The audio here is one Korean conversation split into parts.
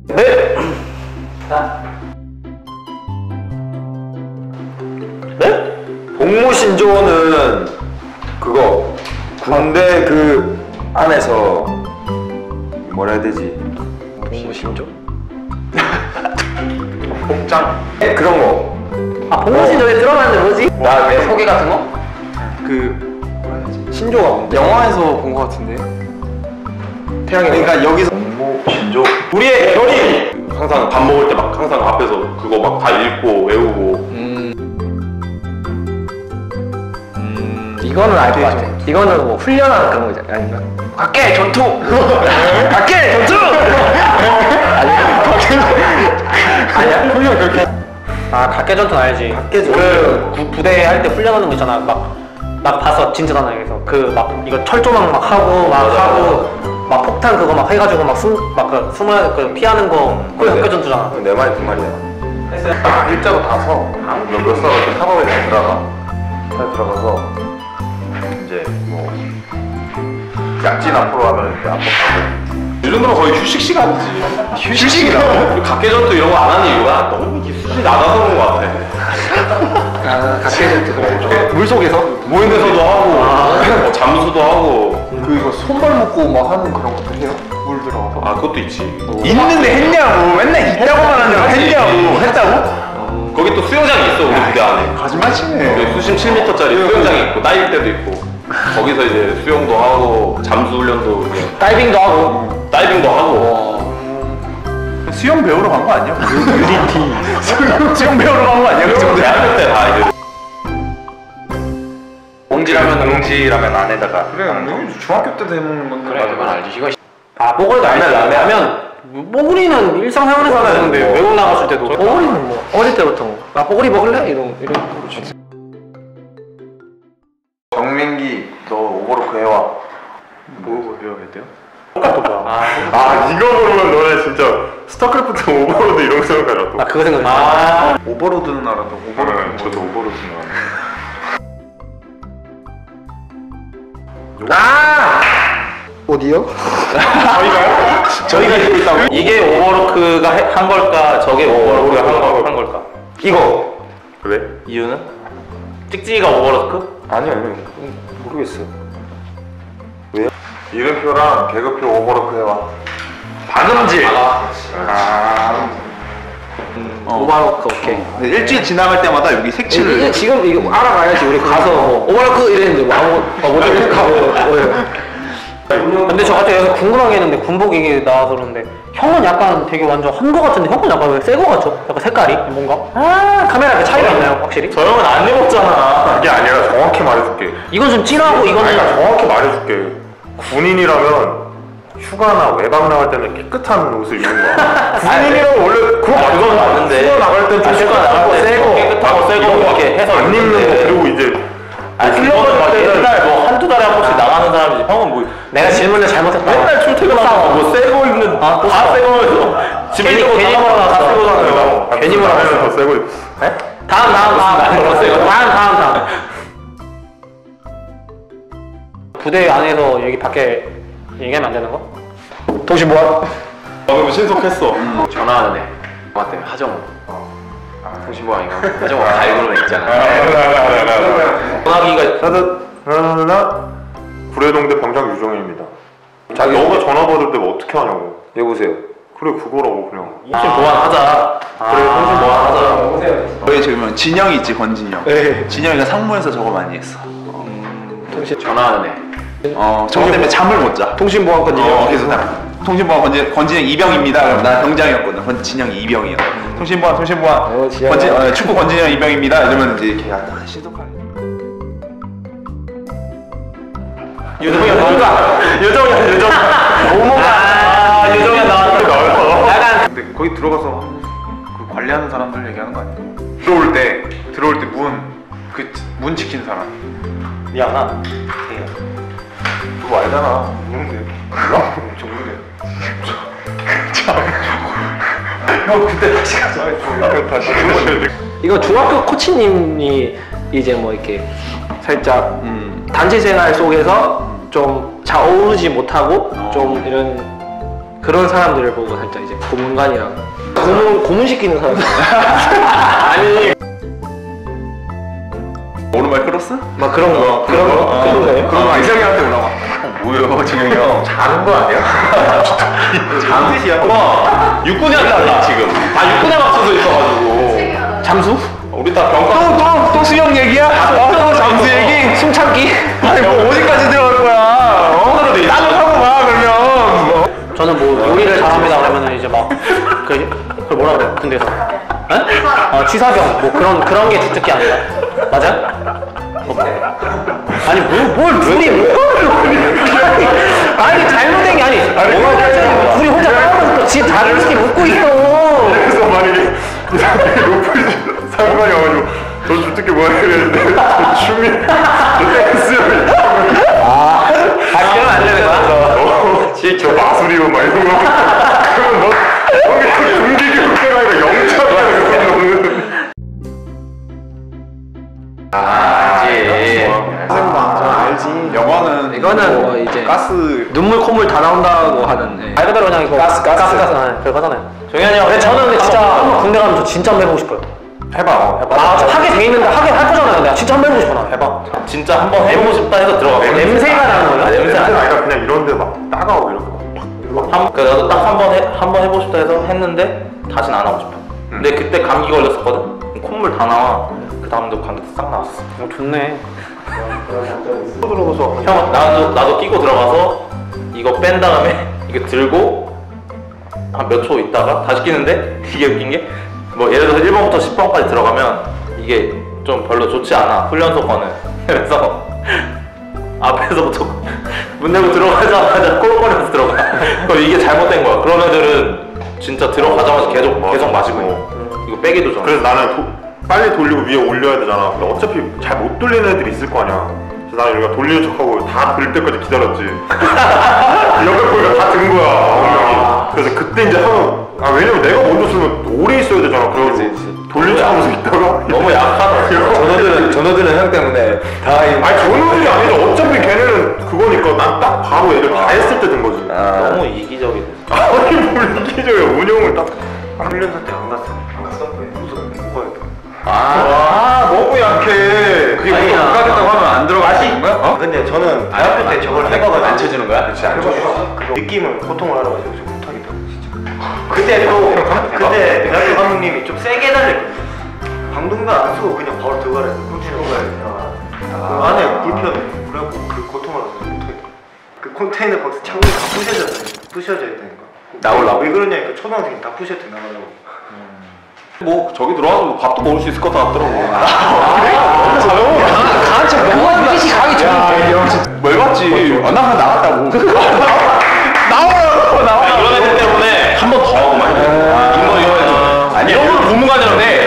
네? 네? 복무신조는 그거 군대 그 안에서 뭐라 해야 되지? 복무신조? 복장? 네, 그런 거. 아 복무신조에 들어가는데 뭐지? 나 왜 소개 같은 거? 뭐라 해야 되지? 신조가 뭔데? 영화에서 본 것 같은데. 태양이 그러니까 여기서 복무신조? 우리의 별이 항상 밥 먹을 때 막 항상 앞에서 그거 막 다 읽고 외우고. 이거는 알 것 같아. 이거는 뭐 훈련하는 그런 거지 아닌가? 각계 전투! 각계 전투! 아니야? 훈련 그렇게. 아 각계 전투는 알지. 각계 전투. 그 부대 할 때 훈련하는 거 있잖아. 막 봤어 진짜단에서 그 막 이거 철조망 막 하고 막 하고 막 폭탄 그거 막 해가지고 막 숨어 그 피하는 거 그게 각계 전투잖아. 내 말이 그 말이야. 일자로 다서 몇 사람 이렇게 사범에 잘 들어가. 잘 들어가서 이제 뭐 약진 앞으로 하면 이렇게 앞으로 가고. 이 정도면 거의 휴식 시간이지. 휴식이라고? 우리 각계전투 이런 거 안 하는 이유가 너무 이게 수준이 낮아서 그런 거 같아. 아 각계 전투. 물속에서? 무인에서도 하고 뭐 잠수도 하고. 그 이거 손발 묶고 막 하는 그런 것도 해요? 물 들어가서. 아 그것도 있지. 있는데 했냐고. 맨날 있다고만 하냐고. 했냐고. 했다고? 거기 또 수영장이 있어 우리 부대 안에. 거짓말치네. 여기 수심 7m짜리 수영장이 있고 다이빙 때도 있고 거기서 이제 수영도 하고 잠수 훈련도 이제 다이빙도 하고. 다이빙도 하고. 수영 배우러 간 거 아니야? UDT. 수영 배우러 간 거 아니야? 그 정도. 대학교 때 다 이제 옹지라면 안에다가 그래, 중학교 때도 해먹는 건데. 그래 그건 알지. 이거 아 뽀글이도 알지. 라면 뽀글이는 일상생활에서 하는데 외국 나갔을 때도 뽀글이는 뭐 어릴 때부터 나 뽀글이 먹을래? 이런 정민기 너 오버로크 해와. 뭐 배워야 돼요? 이거 보면 너네 진짜 스타크래프트 오버로드 이런 거 생각하죠. 아 그거 생각나. 오버로드는 알아도 오버로드는 저도 오버로드는 어디요? 저희가 입고 있다고. 이게 오버로크가 한 걸까? 저게 오버로크가 한 걸까? 이거. 왜? 이유는? 찍찍이가 오버로크? 아니요. 모르겠어요. 이름표랑 계급표 오버로크 해와. 박음질. 오버로크 오케이. 일주일 지나갈 때마다 여기 색칠을. 이게 지금 이거 알아가야지. 우리 가서 뭐 오버로크 이랬는데 뭐 아무 못 이렇게 하고. 근데 저 같은 여기서 궁금한 게 있는데 군복 이게 나와서 그런데 형은 약간 되게 완전 한 거 같은데 형은 약간 왜 새 거 같죠? 약간 색깔이 뭔가? 아 카메라 그 차이가 있나요 확실히? 저 형은 안 입었잖아. 그게 아니라 정확히 말해줄게. 이건 좀 진하고 이거는 아니, 정확히 말해줄게. 군인이라면 휴가나 외박 나갈 때는 깨끗한 옷을 입는 거야. 군인이라면 원래 그거 말도 안 되는데. 휴가 나갈 때좀 깨끗하고 새거 이렇게 해서 안 입는 거. 그리고 이제 흘러갈 때는 맨날 뭐 한두 달에 한 번씩 나가는 사람이지. 형은 뭐 내가 질문을 잘못했다. 맨날 출퇴근하고 뭐 새거 입는 다 새거 입어. 집에 있는 괜히 거다 물어봤어. 새거잖아요. 괜히 물어봤어. 더 새거 입어. 다음. 부대 안에서 여기 밖에 얘기하면 안 되는 거? 통신보안? 그러면 신속했어. 전화하는 애 맞대 하정우 통신보안 이거 하정우 갈그룹 있잖아. 전화기가 구례동대 병장 유정입니다. 자, 너가 전화 받을 때 뭐 어떻게 하냐고. 여보세요. 그래 그거라고 그냥. 통신보안 하자. 그래 통신보안 하자. 저희 지금 진영이 있지, 권진영. 네. 진영이가 상무에서 저거 많이 했어. 전화하는 애 저거 때문에 잠을 못 자. 통신보안권 그래서 나 통신보안 권진영 이병입니다. 그럼 나 병장이었거든. 권진영이 이병이야. 통신보안 진영아. 축구 권진영 이병입니다. 이러면 이제 걔 약간 시독하게. 유정이 나왔다. 근데 거기 들어가서 그 관리하는 사람들 얘기하는 거 아니야? 들어올 때 문 지킨 사람. 미안하. 그거 알잖아. 누군데? 몰라? 정문대. 형 그때 다시 가자. 이거 중학교 코치님이 이제 뭐 이렇게 살짝 단체 생활 속에서 좀 잘 어우르지 못하고 좀 이런 그런 사람들을 보고 살짝 이제 고문관이랑 고문시키는 사람들. 아니 오른발 크로스? 막 그런 거. 그런 거예요? 그런 거 이상형한테 올라가. 뭐야 지금 형 자는 거 아니야? 자는 뜻이야? 와 육군이랑 달라 지금 다 육군에 맞춰서 있어가지고 잠수? 우리 다 병과 또 수영 얘기야? 또 잠수 얘기? 숨 참기? 아니 뭐 어디까지 들어갈 거야? 나도 하고 봐 그러면. 저는 뭐 요리를 잘합니다 그러면은 이제 막 그걸 뭐라 그래 군대에서? 응? 취사병 뭐 그런 게 주특기 아닌가? 맞아? 아니 뭘 둘이 아니 잘못된 게 아니 뭐가 둘이 혼자 싸우면서 또 집 다른 스킨 웃고 있어. 그래서 만약에 이 사람이 높은 상관이 와가지고 저 주특기 뭐야 이랬는데 춤이 댄스 그러면 안 되는 거야? 저 마술이요 막 이런 거 그러면 너 금기기 국대가 아니라 영차가 알지 영화는 이거는 뭐 이제 가스 눈물 콧물 다 나온다고 하는 말 그대로 그냥 이거 가스 그거잖아요. 정현이 형 근데 저는 근데 진짜 한번 군대 가면 저 진짜 한번 해보고 싶어요. 해봐 하게 돼 있는데 하게 할 거잖아요. 내가 진짜 한번 해보고 싶어. 나 해봐. 진짜 한번 해보고 싶다 해서 들어가 냄새가 나는 거예요? 냄새 냄새가 아니야 아니라 그냥 이런데 막 따가워 이렇게 나도 딱 한 번 해보고 싶다 해서 했는데 다시는 안 하고 싶어 근데 그때 감기 걸렸었거든 콧물 다 나와 그 다음도 감기 싹 나왔어 좋네. 들어가서 형 나도 끼고 들어가서 이거 뺀 다음에 이거 들고 한 몇 초 있다가 다시 끼는데 이게 웃긴 게 뭐 예를 들어서 1번부터 10번까지 들어가면 이게 좀 별로 좋지 않아 훈련소거는 그래서 앞에서부터 문 열고 들어가자마자 꼴꼴거리면서 들어가 그럼 이게 잘못된 거야 그런 애들은 진짜 들어가자마자 계속 마시고 이거 빼기도 전에 그래서 나는 빨리 돌리고 위에 올려야 되잖아. 근데 어차피 잘 못 돌리는 애들이 있을 거 아니야. 그래서 나는 여기가 돌리는 척하고 다 들 때까지 기다렸지. 옆에 보니까 다 든 거야. 분명히. 그래서 그때 이제 하면 왜냐면 내가 먼저 쓰면 오래 있어야 되잖아. 그래가지고 돌리는 척하면서 있다가 너무 약하다 전우들은 형 때문에 다 아니 전우들이 아니라 어차피 걔네는 그거니까 난 딱 바로 애들 다 했을 때 든 거지. 너무 이기적이네 아니 뭘 이기적이야. 운영을 딱 훈련소 때 안 갔어. 무슨 뭐였다. 너무 약해. 그게 못 가겠다고 하면 안 들어가는 거야? 근데 저는 대학교 때 저걸 해봐가지고 안 쳐주는 거야? 그렇지 안 줘. 그 느낌을 고통을 알아가지고 좀 못하겠더라고 진짜. 그때 대학교 감독님이 좀 세게 해달랬거든. 방독면 안 쓰고 그냥 바로 들어가래. 콘티너 가야 그 안에 불편해. 그래갖고 그 고통을 알아서 못하겠다. 그 컨테이너 박스 창문이 다 부셔져 있다니까. 나오려고? 왜 그러냐니까 초등학생이 다 부셔져 나가려고. 뭐 저기 들어와서 뭐 밥도 먹을 수 있을 것 같더라고. 강아지 명화 유지시 가기 전에 뭘 봤지? 나 나갔다고. 이런 애들 때문에 한 번 더 하고 막 이거 아니 이런 건 고문관이라네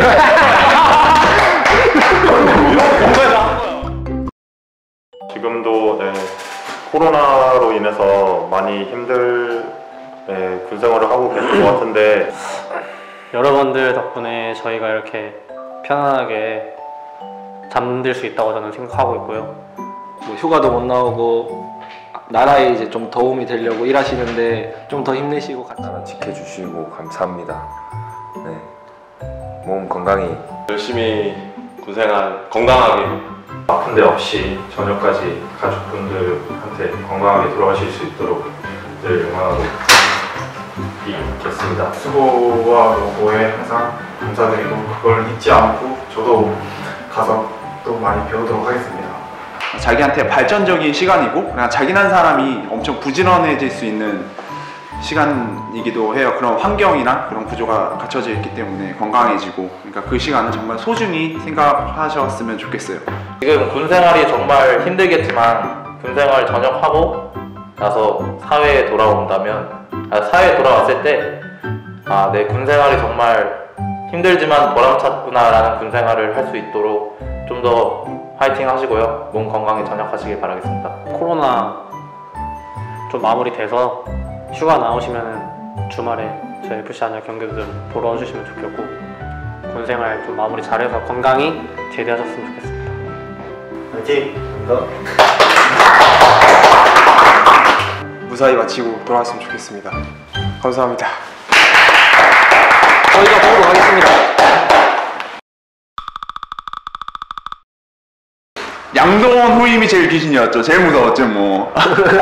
지금도 코로나로 인해서 많이 힘들 군생활을 하고 계실 것 같은데 여러분들 덕분에 저희가 이렇게 편안하게 잠들 수 있다고 저는 생각하고 있고요. 뭐 휴가도 못 나오고 나라에 이제 좀 도움이 되려고 일하시는데 좀 더 힘내시고 같이 나라 지켜주시고 감사합니다. 네. 몸 건강히 열심히 군생활 건강하게 아픈 데 없이 저녁까지 가족분들한테 건강하게 돌아가실 수 있도록 늘 응원하고 있겠습니다. 수고와 노고에 항상 감사드리고 그걸 잊지 않고 저도 가서 또 많이 배우도록 하겠습니다. 자기한테 발전적인 시간이고 그냥 자기란 사람이 엄청 부지런해질 수 있는 시간이기도 해요. 그런 환경이나 그런 구조가 갖춰져 있기 때문에 건강해지고 그러니까 그 시간은 정말 소중히 생각하셨으면 좋겠어요. 지금 군생활이 정말 힘들겠지만 군생활 전역하고 나서 사회에 돌아온다면 사회에 돌아왔을 때 내 군생활이 정말 힘들지만 보람찼구나라는 군생활을 할 수 있도록 좀 더 화이팅 하시고요. 몸 건강히 전역하시길 바라겠습니다. 코로나 좀 마무리돼서 휴가 나오시면 주말에 저희 FC 안녕 경기도 좀 보러 와주시면 좋겠고 군생활 좀 마무리 잘해서 건강히 제대하셨으면 좋겠습니다. 화이팅! 무사히 마치고 돌아왔으면 좋겠습니다. 감사합니다. 저희가 보도록 하겠습니다. 양동원 후임이 제일 귀신이었죠. 제일 무서웠죠, 뭐.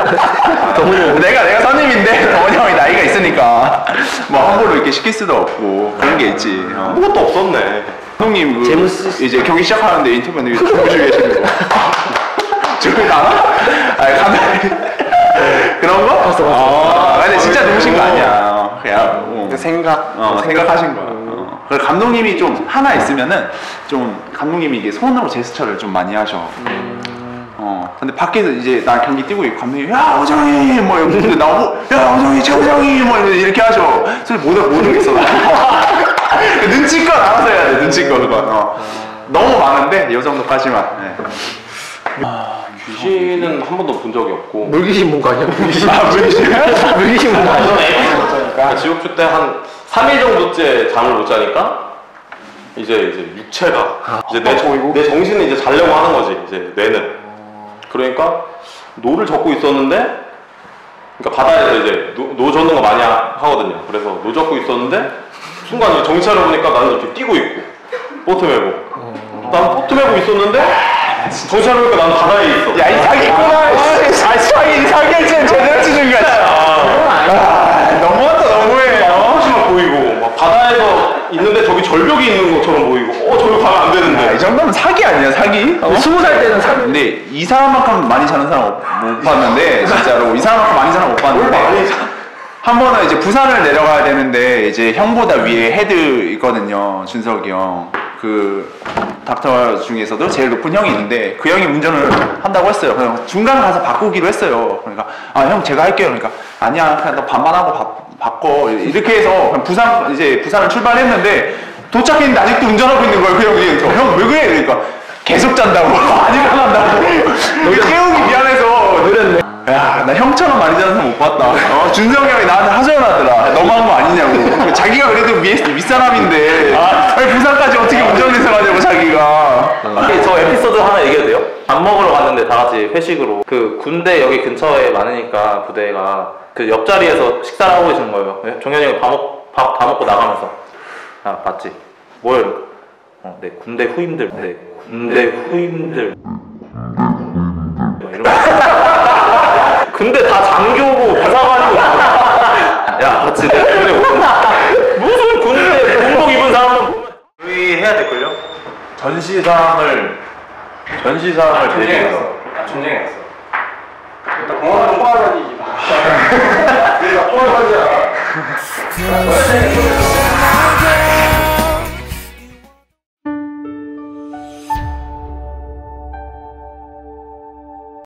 내가 선임인데 동원이 형이 나이가 있으니까 뭐 함부로 이렇게 시킬 수도 없고 그런 게 있지. 아무것도 없었네. 형님 이제 경기 시작하는데 인터뷰는 주무시고 계시는 거. 지금 나나? 아니 가만히 그런 거? 봤어. 근데 진짜 누우신 거 아니야. 그냥 생각하신 거야. 그래서 감독님이 좀 하나 있으면은 좀 감독님이 이게 손으로 제스처를 좀 많이 하셔. 근데 밖에서 이제 나 경기 뛰고 있고 감독님이 야 오정이 뭐 이러고 나오고 야 오정이 최오정이 뭐 이렇게 하셔. 소리 못 오겠어. 눈치껏 알아서 해야 돼. 눈치껏 그거. 너무 많은데 이 정도까지만. 네. 귀신은 한 번도 본 적이 없고. 물귀신 본 거 아니야? 물귀신. 물귀신 본 거 아니야? 지옥주 때 한 3일 정도째 잠을 못 자니까 이제 육체가 이제 내 정신은 이제 자려고 하는 거지. 이제 뇌는. 그러니까 노를 젓고 있었는데, 그러니까 바다에서 이제 노 젓는 거 많이 하거든요. 그래서 노 젓고 있었는데 순간 이제 정신 차려 보니까 나는 이렇게 뛰고 있고 보트 메고. 난 보트 메고 있었는데 정신 차려 보니까 난 바다에 있어. 야 이 사기꾼아. 사기를 제대로 치는 거야. 너무한다 너무해. 하시만 보이고 막 바다에서 있는데 저기 절벽이 있는 것처럼 보이고 저기 가면 안 되는데. 이 정도면 사기 아니야 사기? 20살 때는 사기. 근데 이 사람만큼 많이 자는 사람 못 봤는데 진짜로 이 사람만큼 많이 자는 못 봤는데 한 번은 이제 부산을 내려가야 되는데 이제 형보다 위에 헤드 있거든요. 준석이 형. 그 닥터 중에서도 제일 높은 형이 있는데 그 형이 운전을 한다고 했어요. 그냥 중간 가서 바꾸기로 했어요. 그러니까 아 형 제가 할게요. 그러니까 아니야 그냥 너 반만 하고 바꿔 이렇게 해서 그냥 부산을 출발했는데 도착했는데 아직도 운전하고 있는 거예요. 그 형이 형 왜 그래? 그러니까 계속 잔다고 안 일어난다고 깨우기 미안해서 느렸네. 야, 나 형처럼 많이 자는 사람 못 봤다. 준성이 형이 나한테 하소연하더라. 너무한 거 아니냐고. 자기가 그래도 윗사람인데 아니, 부산까지 어떻게 운전해서 가냐고 자기가. 저 에피소드 하나 얘기해도 돼요? 밥 먹으러 갔는데 다 같이 회식으로 그 군대 여기 근처에 많으니까 부대가 그 옆자리에서 식사를 하고 계시는 거예요. 종현이 형이 밥 다 먹고 나가면서 야 맞지? 뭘? 네 군대 후임들. 네 군대 후임들. 근데 다 장교고 부사관이고 야 같이 내 군대 무슨 군대 군복 입은 사람은 보면 저희 해야 될걸요? 전시상을 대리해서 전쟁했어. 일단 공항을 포함하지. 우리가 포함하지 않아.